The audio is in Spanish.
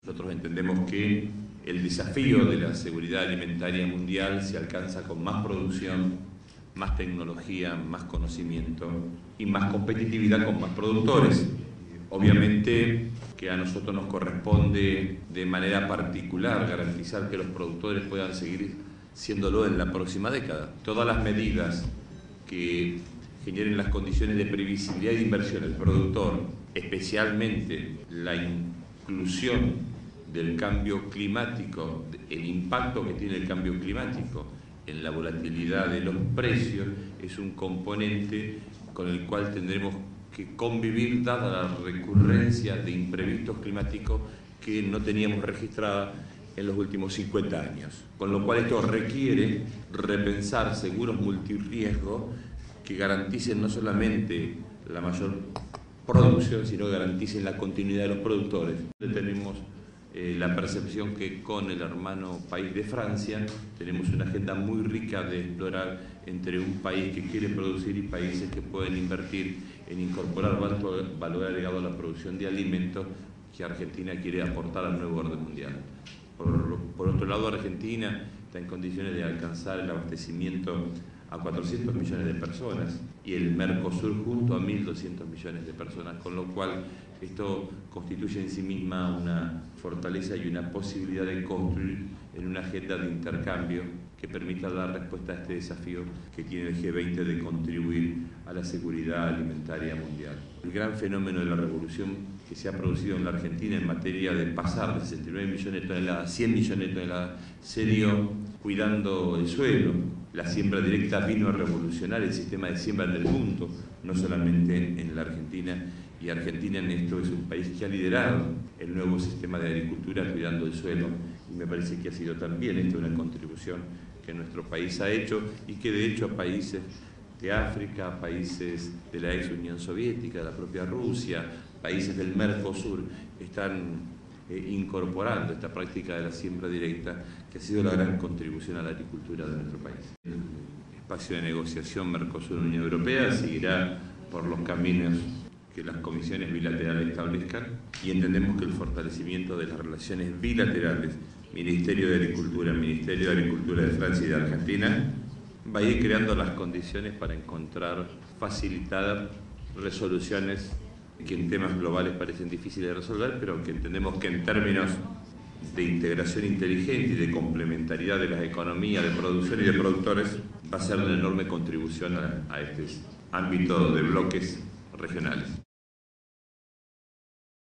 Nosotros entendemos que el desafío de la seguridad alimentaria mundial se alcanza con más producción, más tecnología, más conocimiento y más competitividad con más productores. Obviamente que a nosotros nos corresponde de manera particular garantizar que los productores puedan seguir siéndolo en la próxima década. Todas las medidas que generen las condiciones de previsibilidad de inversión del productor, especialmente la inclusión del cambio climático, el impacto que tiene el cambio climático en la volatilidad de los precios, es un componente con el cual tendremos que convivir dada la recurrencia de imprevistos climáticos que no teníamos registrada en los últimos 50 años. Con lo cual esto requiere repensar seguros multirriesgo que garanticen no solamente la mayor producción, sino que garanticen la continuidad de los productores. Tenemos la percepción que con el hermano país de Francia tenemos una agenda muy rica de explorar entre un país que quiere producir y países que pueden invertir en incorporar valor agregado a la producción de alimentos que Argentina quiere aportar al nuevo orden mundial. Por otro lado, Argentina está en condiciones de alcanzar el abastecimiento a 400 millones de personas y el Mercosur junto a 1.200 millones de personas, con lo cual esto constituye en sí misma una fortaleza y una posibilidad de construir en una agenda de intercambio que permita dar respuesta a este desafío que tiene el G20 de contribuir a la seguridad alimentaria mundial. El gran fenómeno de la revolución que se ha producido en la Argentina en materia de pasar de 69 millones de toneladas a 100 millones de toneladas se dio cuidando el suelo. La siembra directa vino a revolucionar el sistema de siembra en el mundo, no solamente en la Argentina, y Argentina en esto es un país que ha liderado el nuevo sistema de agricultura cuidando el suelo, y me parece que ha sido también esta una contribución que nuestro país ha hecho y que de hecho a países de África, a países de la ex Unión Soviética, de la propia Rusia, países del Mercosur están incorporando esta práctica de la siembra directa, que ha sido la gran contribución a la agricultura de nuestro país. El espacio de negociación Mercosur-Unión Europea seguirá por los caminos que las comisiones bilaterales establezcan y entendemos que el fortalecimiento de las relaciones bilaterales, Ministerio de Agricultura, Ministerio de Agricultura de Francia y de Argentina, va a ir creando las condiciones para encontrar facilitadas resoluciones que en temas globales parecen difíciles de resolver, pero que entendemos que en términos de integración inteligente y de complementariedad de las economías de producción y de productores va a ser una enorme contribución a este ámbito de bloques regionales.